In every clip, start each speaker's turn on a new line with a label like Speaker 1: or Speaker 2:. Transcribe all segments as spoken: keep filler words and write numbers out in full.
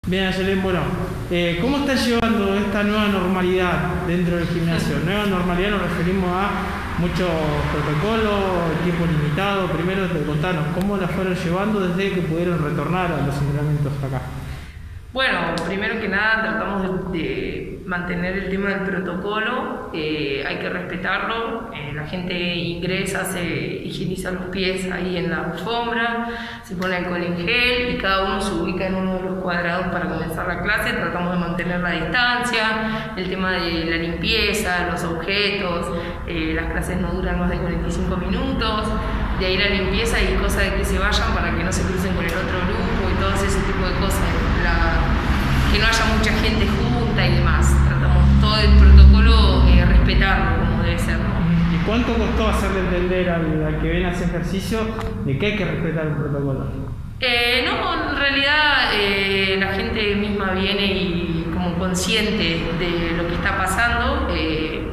Speaker 1: Bien, Ayelen, bueno, eh, ¿cómo estás llevando esta nueva normalidad dentro del gimnasio? Nueva normalidad nos referimos a muchos protocolos, tiempo limitado. Primero, contanos, ¿cómo la fueron llevando desde que pudieron retornar a los entrenamientos acá?
Speaker 2: Bueno, primero que nada tratamos de, de mantener el tema del protocolo, eh, hay que respetarlo, eh, la gente ingresa, se higieniza los pies ahí en la alfombra, se pone alcohol en gel y cada uno se ubica en uno de los cuadrados para comenzar la clase. Tratamos de mantener la distancia, el tema de la limpieza, los objetos, eh, las clases no duran más de cuarenta y cinco minutos, de ahí la limpieza y cosa de que se vayan para que no se crucen con el otro grupo y todo ese tipo de cosas. La, que no haya mucha gente junta y demás. Tratamos todo el protocolo, eh, respetarlo como debe ser, ¿no?
Speaker 1: ¿Y cuánto costó hacerle entender al, al que viene a hacer ejercicio de que hay que respetar el protocolo?
Speaker 2: Eh, no, en realidad eh, la gente misma viene y como consciente de lo que está pasando. Eh,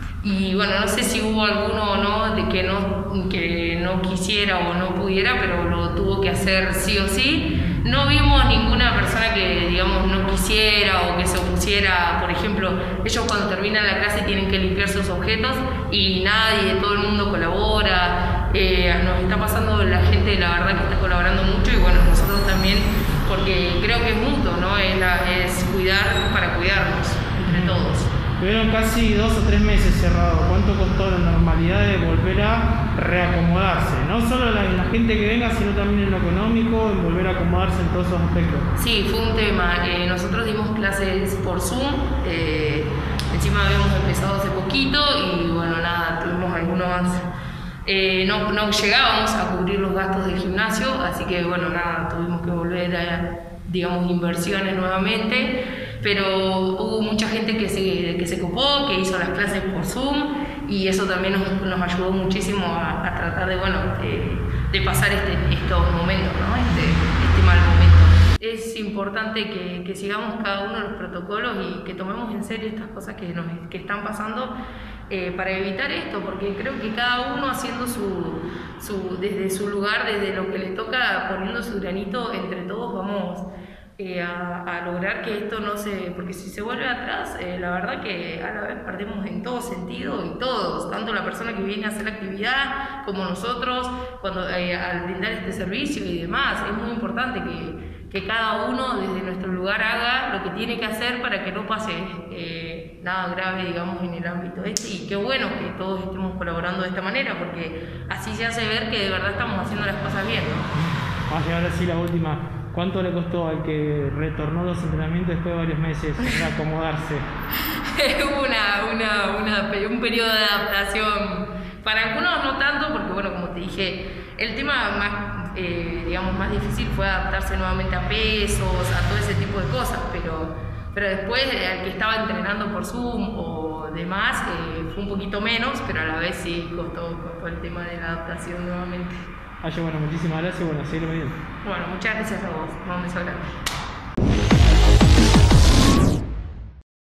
Speaker 2: y bueno, no sé si hubo alguno o no de que no, que no quisiera o no pudiera, pero lo tuvo que hacer sí o sí. No vimos ninguna persona que, digamos, no quisiera o que se opusiera. Por ejemplo, ellos cuando terminan la clase tienen que limpiar sus objetos y nadie, todo el mundo colabora. Eh, nos está pasando la gente, la verdad que está colaborando mucho y bueno, nosotros también, porque creo que es mutuo, ¿no? Es, la, es cuidar para cuidarnos entre todos.
Speaker 1: Tuvieron casi dos o tres meses cerrados. ¿Cuánto costó la normalidad de volver a reacomodarse? No solo la, la gente que venga, sino también en lo económico, en volver a acomodarse en todos esos aspectos.
Speaker 2: Sí, fue un tema. Eh, nosotros dimos clases por Zoom. Eh, encima habíamos empezado hace poquito y bueno, nada, tuvimos algunos... Eh, no, no llegábamos a cubrir los gastos del gimnasio, así que bueno, nada, tuvimos que volver a, digamos, inversiones nuevamente. Pero hubo mucha gente que se, que se copó, que hizo las clases por Zoom y eso también nos, nos ayudó muchísimo a, a tratar de, bueno, de, de pasar este, estos momentos, ¿no? este, este mal momento. Es importante que, que sigamos cada uno los protocolos y que tomemos en serio estas cosas que, nos, que están pasando eh, para evitar esto, porque creo que cada uno haciendo su, su, desde su lugar, desde lo que le toca, poniendo su granito, entre todos vamos Eh, a, a lograr que esto no se... porque si se vuelve atrás, eh, la verdad que a la vez perdemos en todo sentido y todos, tanto la persona que viene a hacer la actividad como nosotros, cuando eh, al brindar este servicio y demás. Es muy importante que, que cada uno desde nuestro lugar haga lo que tiene que hacer para que no pase eh, nada grave, digamos, en el ámbito este. Y qué bueno que todos estemos colaborando de esta manera, porque así se hace ver que de verdad estamos haciendo las cosas bien, ¿no?
Speaker 1: Vamos a ahora sí la última. ¿Cuánto le costó al que retornó a los entrenamientos después de varios meses acomodarse?
Speaker 2: una, una, una, un periodo de adaptación. Para algunos no tanto, porque bueno, como te dije, el tema más, eh, digamos, más difícil fue adaptarse nuevamente a pesos, a todo ese tipo de cosas, pero, pero después eh, al que estaba entrenando por Zoom o demás, eh, fue un poquito menos, pero a la vez sí costó, costó el tema de la adaptación nuevamente.
Speaker 1: Ay, bueno, muchísimas gracias y bueno, seguir bien.
Speaker 2: Bueno, muchas gracias a vos. Un beso grande.